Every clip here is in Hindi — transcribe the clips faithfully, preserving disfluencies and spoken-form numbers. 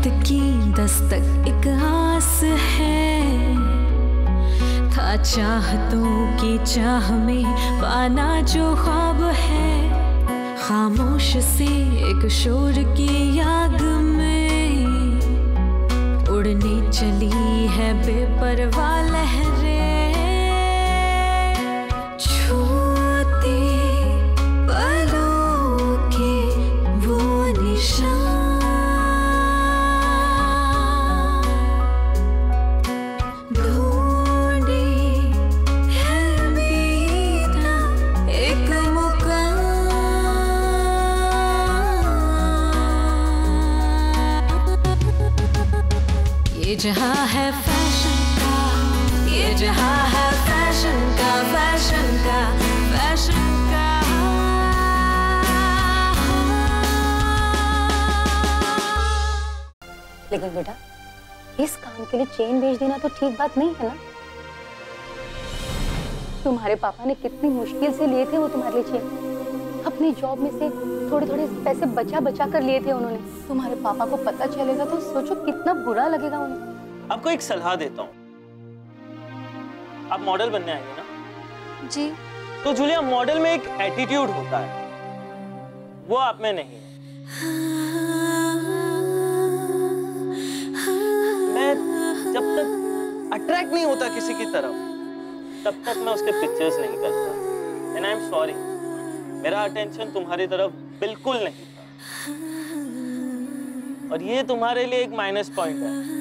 की दस्तक एक आस है, था चाहतों की चाह में पाना जो ख्वाब है, खामोश से एक शोर की आग में उड़ने चली है बेपरवाह लहरें, छूते पलों के वो निशान, ये जहाँ है फैशन का, ये जहाँ है फैशन का, फैशन का, फैशन का। लेकिन बेटा इस काम के लिए चेन बेच देना तो ठीक बात नहीं है ना। तुम्हारे पापा ने कितनी मुश्किल से लिए थे वो तुम्हारे लिए चेन, अपनी जॉब में से थोड़े थोड़े पैसे बचा बचा कर लिए थे उन्होंने। तुम्हारे पापा को पता चलेगा तो सोचो कितना बुरा लगेगा उन्हें। आपको एक सलाह देता हूँ, आप मॉडल बनने आएंगे ना? जी। तो जूलिया, मॉडल में एक एटीट्यूड होता है, वो आप में नहीं है। मैं जब तक अट्रैक्ट नहीं होता किसी की तरफ, तब तक मैं उसके पिक्चर्स नहीं करता। एंड आई एम सॉरी, मेरा अटेंशन तुम्हारी तरफ बिल्कुल नहीं था, और ये तुम्हारे लिए एक माइनस पॉइंट है।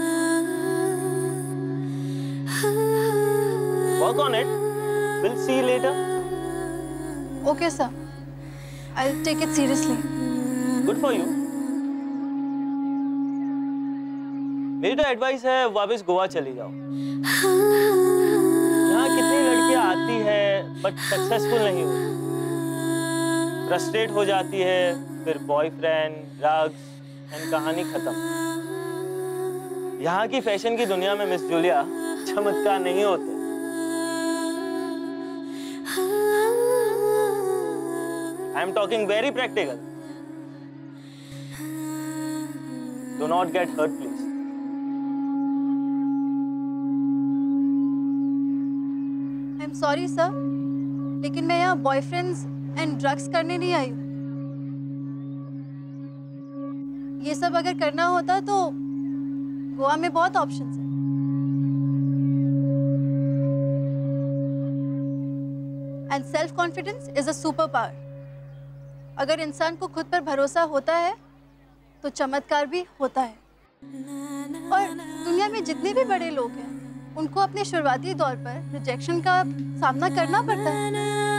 Work on it. We'll see you later. Okay, sir. I'll take it seriously. Good for you. मेरी तो एडवाइस है वापस गोवा चली जाओ। यहाँ कितनी लड़कियाँ आती है बट सक्सेसफुल नहीं होती, फ्रस्ट्रेट हो जाती है, फिर बॉयफ्रेंड, ड्रग्स एंड कहानी खत्म। यहाँ की फैशन की दुनिया में मिस जूलिया चमत्कार नहीं होते। I am talking very practical. Do not get hurt, please. I'm sorry, sir. लेकिन मैं यहाँ बॉयफ्रेंड्स एंड ड्रग्स करने नहीं आई हूँ। ये सब अगर करना होता तो गोवा में बहुत ऑप्शंस हैं। And self-confidence is a superpower. अगर इंसान को खुद पर भरोसा होता है तो चमत्कार भी होता है। और दुनिया में जितने भी बड़े लोग हैं उनको अपने शुरुआती दौर पर रिजेक्शन का सामना करना पड़ता है।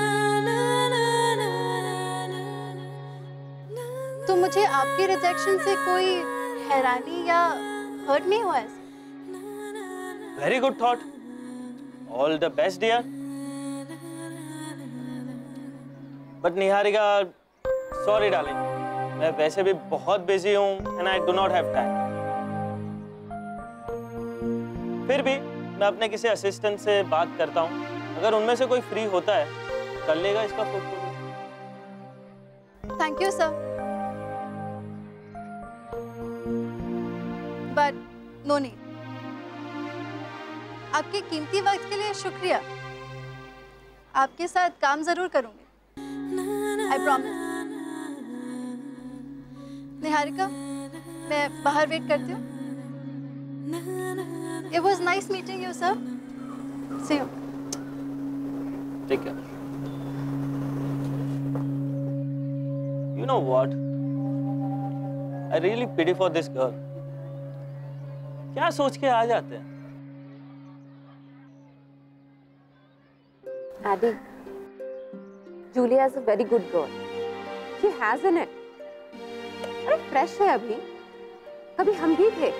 तो मुझे आपके रिजेक्शन से कोई हैरानी या हर्ट नहीं हुआ ऐसे? Very good thought. All the best, dear. But Niharika, sorry darling, मैं वैसे भी बहुत बिजी हूँ and I do not have time. फिर भी मैं अपने किसी असिस्टेंट से बात करता हूँ, अगर उनमें से कोई फ्री होता है कर लेगा इसका photo. Thank you sir, but no need. आपके कीमती वक्त के लिए शुक्रिया। आपके साथ काम जरूर करूंगी, आई प्रॉमिस। निहारिका, मैं बाहर वेट करती हूँ। It was nice meeting you, sir. See you. Take care. You know what? I really pity for this girl. क्या सोच के आ जाते हैं? Addy, Julia is a very good girl. She has in it. अरे फ्रेश है अभी, कभी हम भी थे।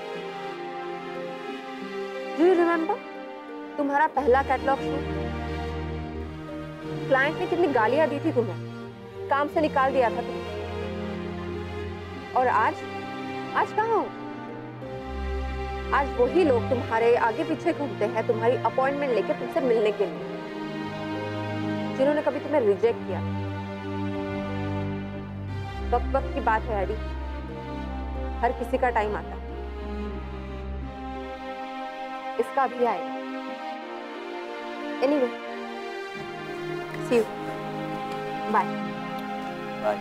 Do you remember? तुम्हारा पहला कैटलॉग शूट, क्लाइंट ने कितनी गालियां दी थी तुम्हें, काम से निकाल दिया था तुम्हें। और आज आज कहाँ हो? आज वही लोग तुम्हारे आगे पीछे घूमते हैं तुम्हारी अपॉइंटमेंट लेके तुमसे मिलने के लिए, जिन्होंने कभी तुम्हें रिजेक्ट किया। वक्त वक्त की बात है एडी, हर किसी का टाइम आता है, इसका भी आएगा। Anyway, see you, bye. Bye.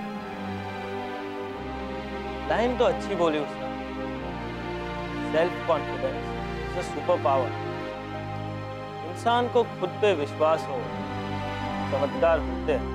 Line तो अच्छी बोली उसने, self confidence is a super power. इंसान को खुद पे विश्वास हो, चमत्कार होते हैं।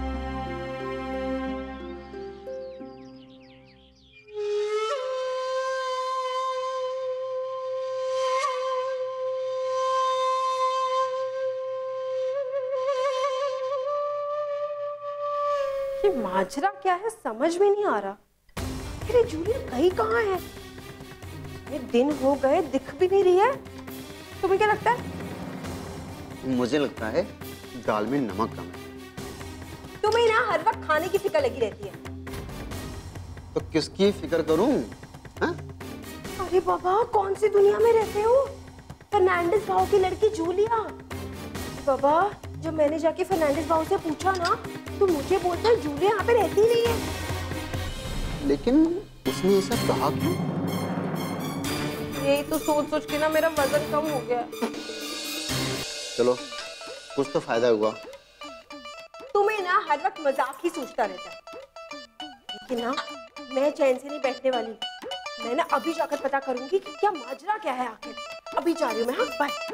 ये माजरा क्या है समझ में नहीं आ रहा। अरे जूलिया गई कहाँ है? ये दिन हो गए दिख भी नहीं रही है। तुम्हें क्या लगता है? मुझे लगता है दाल में नमक कम है। तुम्हें ना हर वक्त खाने की फिक्र लगी रहती है। तो किसकी फिक्र करूं? हाँ? अरे बाबा कौन सी दुनिया में रहते हो? फर्नांडिस भाव की लड़की जूलिया। बाबा जब मैंने जाके फर्नांडिस भाव से पूछा ना तो मुझे बोलते हैं जूलिया यहाँ पे रहती नहीं है। लेकिन उसने ऐसा कहा क्यों? यही तो सोच सोच के ना मेरा वजन कम हो गया। चलो कुछ तो फायदा हुआ। तुम्हें ना हर वक्त मजाक ही सोचता रहता है, लेकिन ना मैं चैन से नहीं बैठने वाली। मैं ना अभी जाकर पता करूंगी कि क्या माजरा क्या है आखिर। अभी जा रही हूँ मैं। हाँ बाय।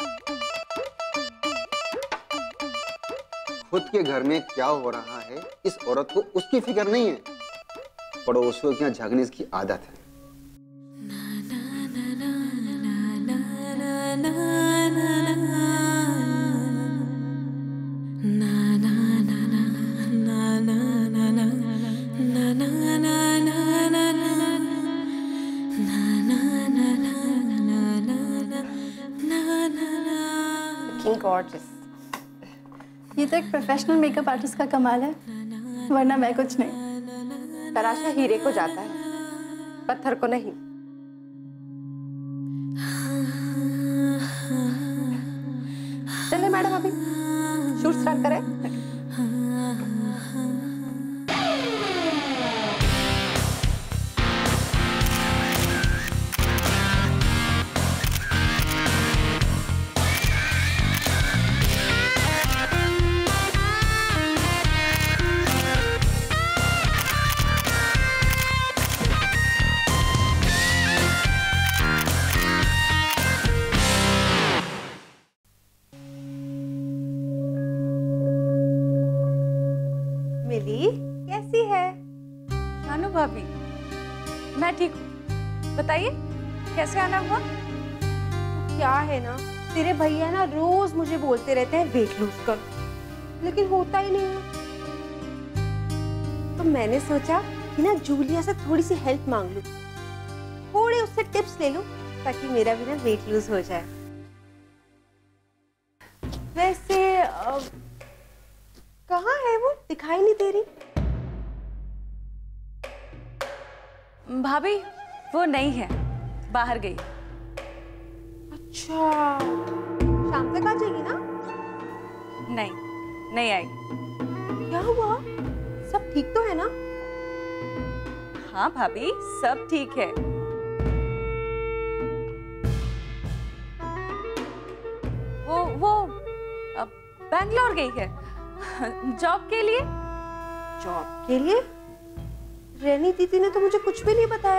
खुद के घर में क्या हो रहा है इस औरत को उसकी फिक्र नहीं है, पड़ोसियों के यहाँ झांकने की आदत है। ये तो एक प्रोफेशनल मेकअप आर्टिस्ट का कमाल है, वरना मैं कुछ नहीं। तराशा हीरे को जाता है, पत्थर को नहीं। चले मैडम अभी शूट स्टार्ट करें। कैसी है? शानू भाभी, मैं ठीक हूँ। बताइए कैसे आना हुआ? क्या है ना, तेरे भैया ना रोज मुझे बोलते रहते हैं वेट लूज कर, लेकिन होता ही नहीं है। तो मैंने सोचा कि ना जूलिया से थोड़ी सी हेल्प मांग लूं, थोड़े उससे टिप्स ले लूं ताकि मेरा भी ना वेट लूज हो जाए। वैसे कहाँ है वो? दिखाई नहीं दे रही। भाभी वो नहीं है, बाहर गई। अच्छा, शाम तक आ जाएगी ना? नहीं, नहीं आएगी। क्या हुआ? सब ठीक तो है ना? हाँ भाभी, सब ठीक है। वो वो बैंगलोर गई है जॉब के लिए। जॉब के लिए? रेनी दीदी ने तो मुझे कुछ भी नहीं बताया।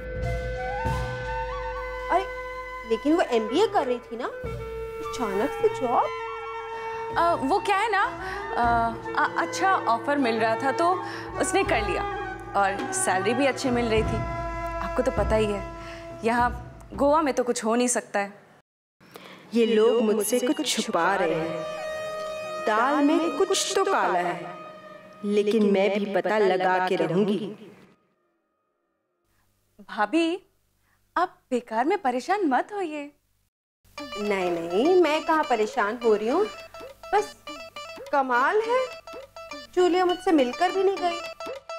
अरे लेकिन वो एमबीए कर रही थी ना, अचानक से जॉब? वो क्या है ना, आ, आ, अच्छा ऑफर मिल रहा था तो उसने कर लिया, और सैलरी भी अच्छी मिल रही थी। आपको तो पता ही है, यहाँ गोवा में तो कुछ हो नहीं सकता है। ये लोग मुझसे कुछ छुपा रहे हैं। दाल में कुछ तो काला है, लेकिन मैं भी पता लगा के रहूंगी। भाभी आप बेकार में परेशान मत होइए। नहीं नहीं, मैं कहाँ परेशान हो रही हूँ, बस कमाल है जूलिया मुझसे मिलकर भी नहीं गई।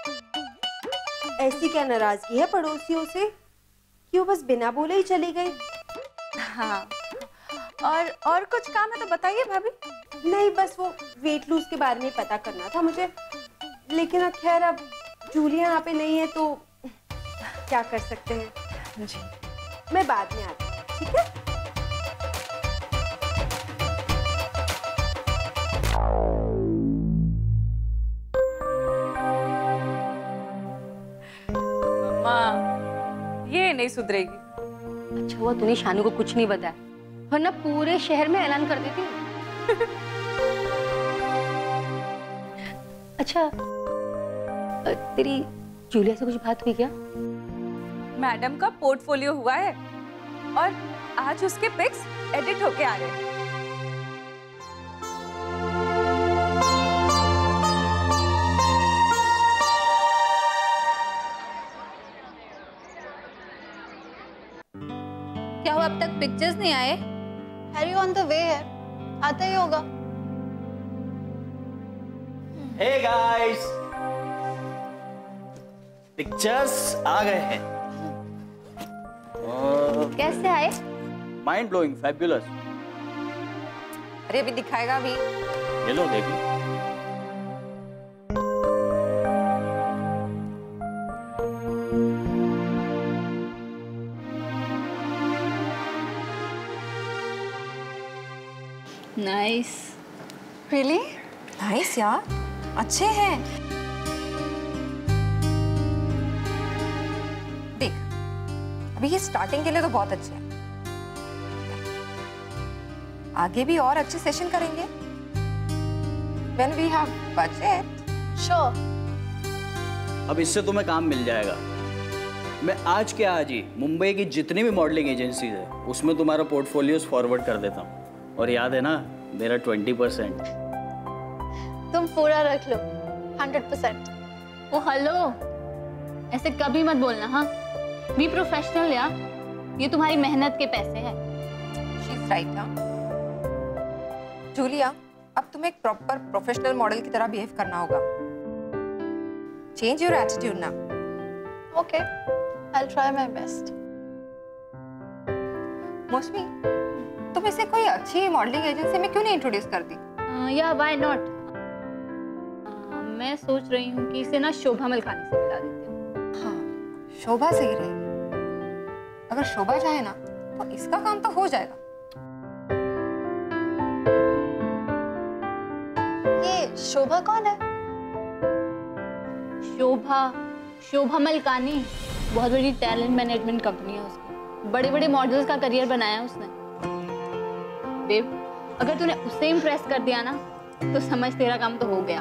ऐसी क्या नाराजगी है पड़ोसियों से कि वो बस बिना बोले ही चली गई? हाँ, और और कुछ काम है तो बताइए भाभी। नहीं, बस वो वेट लूज के बारे में पता करना था मुझे, लेकिन अब खैर अब जूलिया यहाँ पे नहीं है तो क्या कर सकते हैं। जी मैं बाद में आती हूँ, ठीक है? मम्मा, ये नहीं सुधरेगी। अच्छा हुआ तूने शानू को कुछ नहीं बताया, वरना पूरे शहर में ऐलान कर देती। अच्छा, अ, तेरी जूलिया से कुछ बात हुई क्या? मैडम का पोर्टफोलियो हुआ है और आज उसके पिक्स एडिट होके आ रहे हैं। क्या हुआ, अब तक पिक्चर्स नहीं आए? हैरी ऑन द वे है, आता ही होगा। Hey guys, पिक्चर्स आ गए हैं। कैसे आए? Mind blowing, fabulous. अरे अभी दिखाएगा भी। ये लो देख लो। नाइस। रियली? नाइस यार, अच्छे हैं। देख, अभी ये स्टार्टिंग के लिए तो बहुत अच्छे हैं। आगे भी और अच्छे सेशन करेंगे। When we have budget. Sure. अब इससे तुम्हें काम मिल जाएगा। मैं आज के आज ही मुंबई की जितनी भी मॉडलिंग एजेंसीज है उसमें तुम्हारा पोर्टफोलियोज फॉरवर्ड कर देता हूँ। और याद है ना मेरा ट्वेंटी परसेंट। तुम पूरा रख लो, हंड्रेड परसेंट। ओ हेलो, ऐसे कभी मत बोलना। हाँ, बी प्रोफेशनल यार, ये तुम्हारी मेहनत के पैसे हैं। She's right ना? जूलिया, अब तुम्हें एक प्रॉपर प्रोफेशनल मॉडल की तरह बिहेव करना होगा। Change your attitude ना। Okay, I'll try my best. मौसमी, तुम इसे कोई अच्छी मॉडलिंग एजेंसी में क्यों नहीं इंट्रोड्यूस करती? या व्हाई नॉट। मैं सोच रही हूँ कि इसे ना शोभा मलकानी से मिला देती हूँ। हाँ, शोभा सही रहेगी। अगर शोभा चाहे ना तो इसका काम तो हो जाएगा। ये शोभा कौन है? शोभा शोभा मलकानी बहुत बड़ी टैलेंट मैनेजमेंट कंपनी है उसकी। बड़े बड़े मॉडल्स का करियर बनाया उसने। बेब, अगर तूने उसे इम्प्रेस कर दिया ना तो समझ तेरा काम तो हो गया।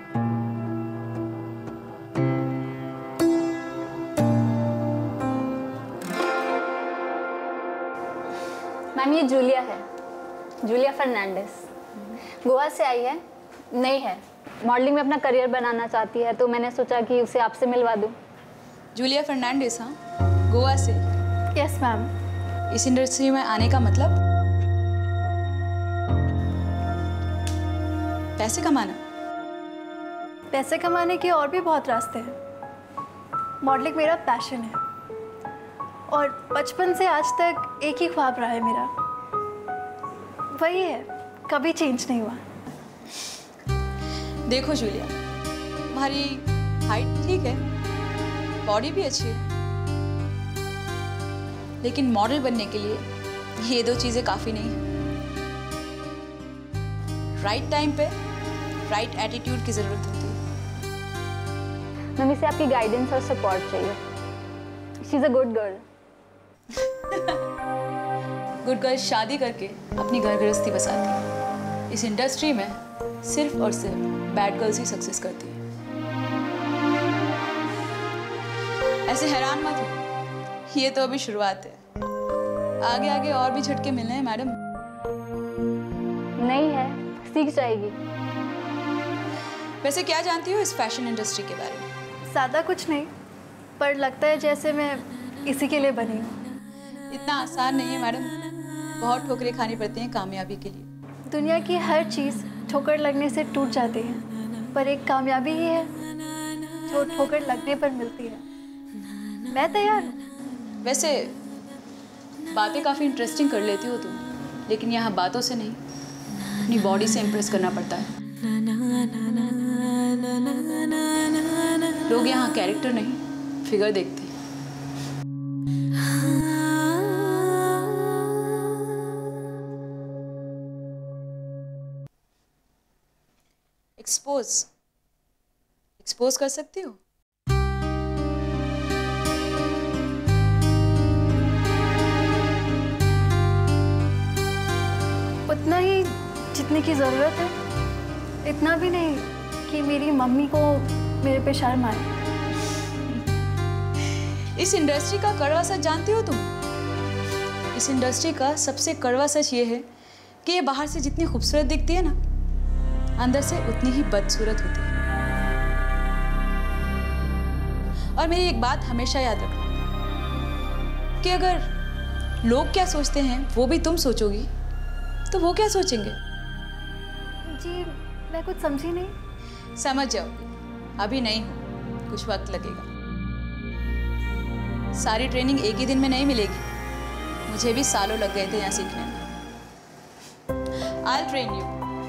मैम, ये जूलिया है, जूलिया फर्नांडिस। गोवा से आई है, नई है, मॉडलिंग में अपना करियर बनाना चाहती है, तो मैंने सोचा कि उसे आपसे मिलवा दूं। जूलिया फर्नांडिस, हाँ, गोवा से। Yes ma'am. इस इंडस्ट्री में आने का मतलब पैसे कमाना। पैसे कमाने के और भी बहुत रास्ते हैं। मॉडलिंग मेरा पैशन है और बचपन से आज तक एक ही ख्वाब रहा है मेरा, वही है, कभी चेंज नहीं हुआ। देखो जूलिया, तुम्हारी हाइट ठीक है, बॉडी भी अच्छी है, लेकिन मॉडल बनने के लिए ये दो चीजें काफी नहीं है। राइट टाइम पे राइट एटीट्यूड की जरूरत होती है। मैम, इसे आपकी गाइडेंस और सपोर्ट चाहिए। She is a good girl. Good girl शादी करके अपनी घर गृहस्थी बसाती है। इस इंडस्ट्री में सिर्फ और सिर्फ बैड गर्ल्स ही सक्सेस करती है। ऐसे हैरान मत हो, ये तो अभी शुरुआत है, आगे आगे और भी झटके मिलने हैं मैडम। नहीं है, सीख जाएगी। वैसे क्या जानती हो इस फैशन इंडस्ट्री के बारे में? ज़्यादा कुछ नहीं, पर लगता है जैसे मैं इसी के लिए बनी हूँ। इतना आसान नहीं है मैडम, बहुत ठोकरें खानी पड़ती हैं कामयाबी के लिए। दुनिया की हर चीज़ ठोकर लगने से टूट जाती है, पर एक कामयाबी ही है जो ठोकर लगने पर मिलती है। मैं तैयार हूँ। वैसे बातें काफ़ी इंटरेस्टिंग कर लेती हो तुम, लेकिन यहाँ बातों से नहीं, अपनी बॉडी से इम्प्रेस करना पड़ता है। लोग यहाँ कैरेक्टर नहीं, फिगर देखते हैं। एक्सपोज एक्सपोज कर सकती हो? उतना ही जितने की ज़रूरत है, इतना भी नहीं कि मेरी मम्मी को मेरे पे शर्म आए। इस इंडस्ट्री का कड़वा सच जानती हो तुम? इस इंडस्ट्री का सबसे कड़वा सच ये है कि ये बाहर से जितनी खूबसूरत दिखती है ना, अंदर से उतनी ही बदसूरत होती है। और मेरी एक बात हमेशा याद रखना कि अगर लोग क्या सोचते हैं वो भी तुम सोचोगी तो वो क्या सोचेंगे? जी मैं कुछ समझी नहीं। समझ जाओगी, अभी नहीं हो, कुछ वक्त लगेगा। सारी ट्रेनिंग एक ही दिन में नहीं मिलेगी, मुझे भी सालों लग गए थे यहाँ सीखने में। I'll train you.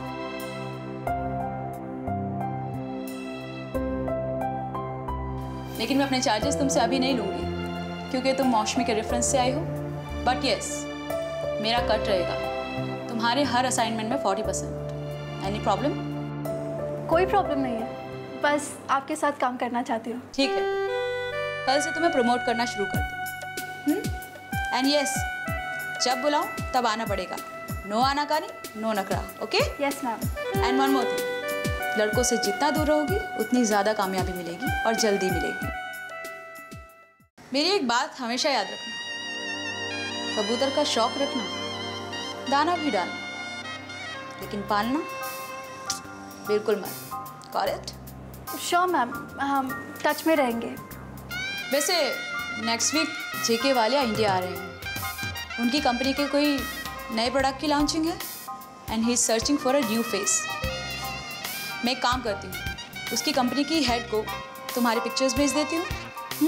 लेकिन मैं अपने चार्जेस तुमसे अभी नहीं लूंगी क्योंकि तुम मौसमी के रेफरेंस से आई हो। बट यस, मेरा कट रहेगा तुम्हारे हर असाइनमेंट में फोर्टी परसेंट। Any problem? कोई प्रॉब्लम नहीं है, बस आपके साथ काम करना चाहती हूँ। ठीक है, कल से तुम्हें प्रमोट करना शुरू कर दूँ। एंड यस, जब बुलाऊं तब आना पड़ेगा। नो आनाकानी, नो नखरा। Okay? Yes ma'am. And one more thing, लड़कों से जितना दूर रहोगी उतनी ज़्यादा कामयाबी मिलेगी और जल्दी मिलेगी। मेरी एक बात हमेशा याद रखना, कबूतर का शौक रखना, दाना भी डालना, लेकिन पालना बिल्कुल मत। Got it? श्योर मैम, हम टच में रहेंगे। वैसे next week JK Walia India आ रहे हैं। उनकी कंपनी के कोई नए प्रोडक्ट की लॉन्चिंग है and he is searching for a new face. मैं एक काम करती हूँ, उसकी कंपनी की हेड को तुम्हारे पिक्चर्स भेज देती हूँ।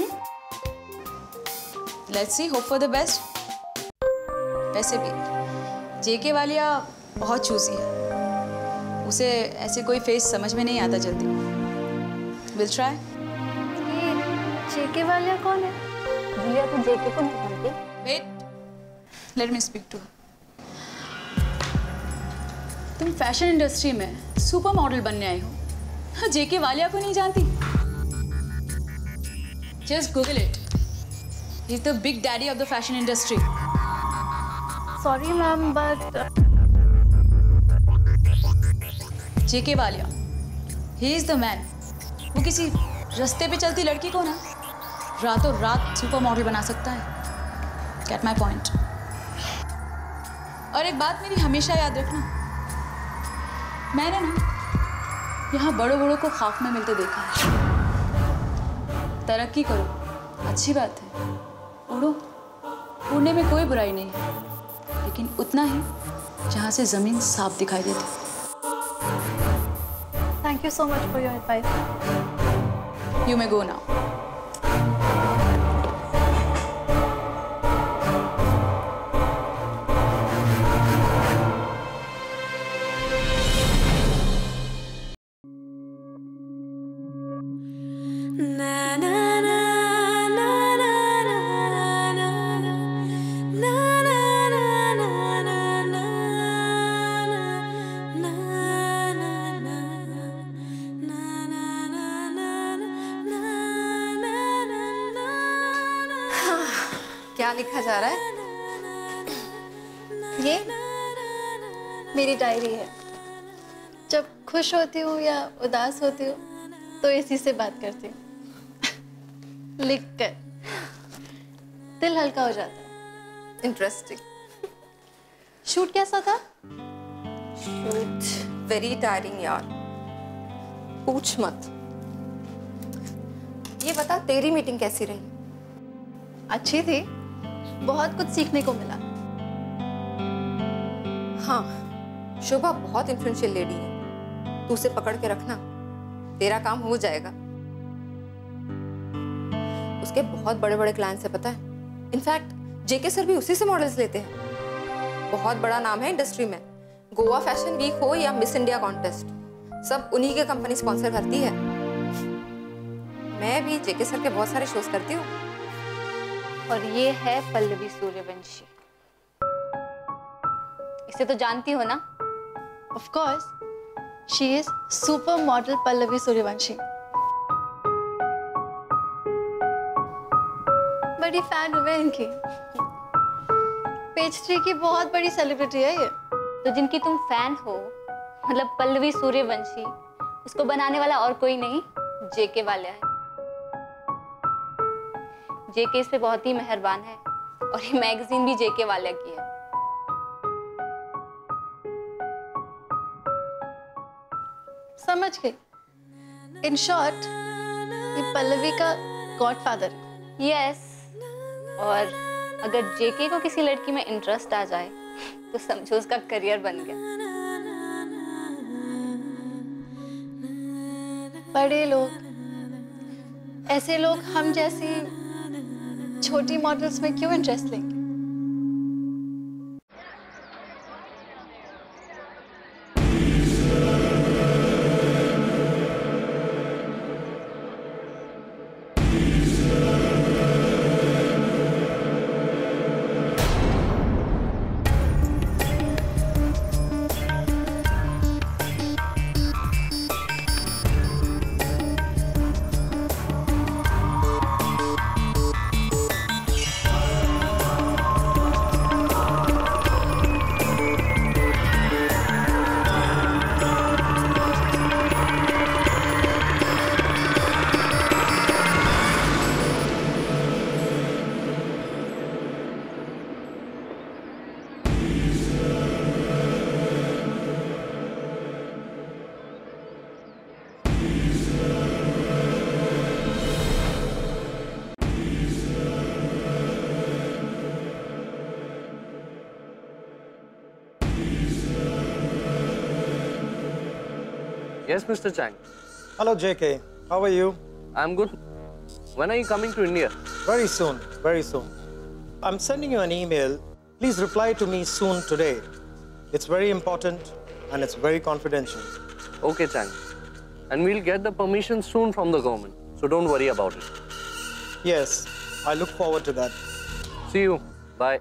Let's see, hope for the best. वैसे भी जेके वालिया बहुत चूजी है, उसे ऐसे कोई फेस समझ में नहीं आता जल्दी। Will try. ये जेके वालिया कौन है? जूलिया तो जेके को नहीं जानती। Wait, let me speak to. तुम फैशन इंडस्ट्री में सुपर मॉडल बनने आई हो, जेके वालिया को नहीं जानती? Just Google it, he is the big daddy of the fashion industry. Sorry ma'am, but JK Walia, he is the man. वो किसी रास्ते पे चलती लड़की को ना रातों रात सुपर मॉडल बना सकता है। Get my point? और एक बात मेरी हमेशा याद रखना, मैंने ना यहाँ बड़ों बड़ों को खाक में मिलते देखा है। तरक्की करो, अच्छी बात है, उड़ो, उड़ने में कोई बुराई नहीं है, लेकिन उतना ही जहाँ से जमीन साफ दिखाई देती। Thank you so much for your advice. You may go now. क्या लिखा जा रहा है? ये मेरी डायरी है। जब खुश होती हूँ या उदास होती हूँ तो इसी से बात करती हूँ। लिख कर दिल हल्का हो जाता है। इंटरेस्टिंग। शूट कैसा था? शूट वेरी टायरिंग यार, पूछ मत। ये बता, तेरी मीटिंग कैसी रही? अच्छी थी, बहुत कुछ सीखने को मिला। हाँ, शोभा बहुत इन्फ्लुएंशियल लेडी है, तू उसे पकड़ के रखना, तेरा काम हो जाएगा। उसके बहुत बड़े बड़े क्लाइंट्स है, पता है। इनफैक्ट जेके सर भी उसी से मॉडल्स लेते हैं। बहुत बड़ा नाम है इंडस्ट्री में। गोवा फैशन वीक हो या मिस इंडिया कॉन्टेस्ट, सब उन्हीं के कंपनी स्पॉन्सर करती है। मैं भी जेके सर के बहुत सारे शोज करती हूँ। और ये है पल्लवी सूर्यवंशी। इसे तो जानती हो ना? Of course, She is super model Pallavi Suryavanshi. बड़ी फैन हुए इनकी। पेज थ्री की बहुत बड़ी सेलिब्रिटी है ये। तो जिनकी तुम फैन हो, मतलब पल्लवी सूर्यवंशी, उसको बनाने वाला और कोई नहीं, जेके वाला है। जेके इस पे बहुत ही मेहरबान है और ये मैगजीन भी जेके वाला की है। समझ गई। इन शॉर्ट ये पल्लवी का गॉडफादर है। यस, और अगर जेके को किसी लड़की में इंटरेस्ट आ जाए तो समझो उसका करियर बन गया। बड़े लोग, ऐसे लोग हम जैसी छोटी मॉडल्स में क्यों इंटरेस्ट लेंगे? Yes, Mister Chang. Hello, J K. How are you? I'm good. When are you coming to India? Very soon, very soon. I'm sending you an email. Please reply to me soon today. It's very important and it's very confidential. Okay, Chang. And we'll get the permission soon from the government. So don't worry about it. Yes, I look forward to that. See you. Bye.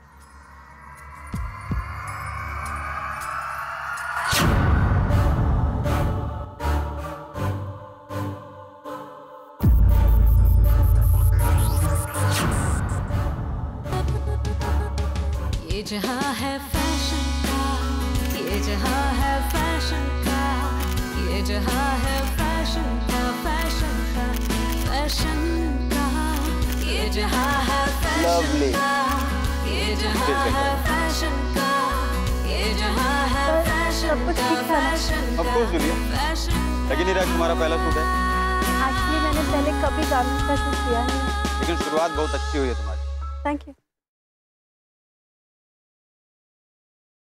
ये जहाँ है फैशन का, ये जहाँ है फैशन का, ये जहाँ है फैशन का, फैशन का, फैशन का, ये जहाँ है फैशन का, ये जहाँ है फैशन का, ये जहाँ है फैशन का, फैशन का, Of course, Julia. लगी नहीं रहा कि तुम्हारा पहला शूट है? एक्चुअली मैंने पहले कभी गार्मेंट्स का शूट किया है। लेकिन शुरुआत बहुत अच्छी हुई है तुम्हारी। Thank you.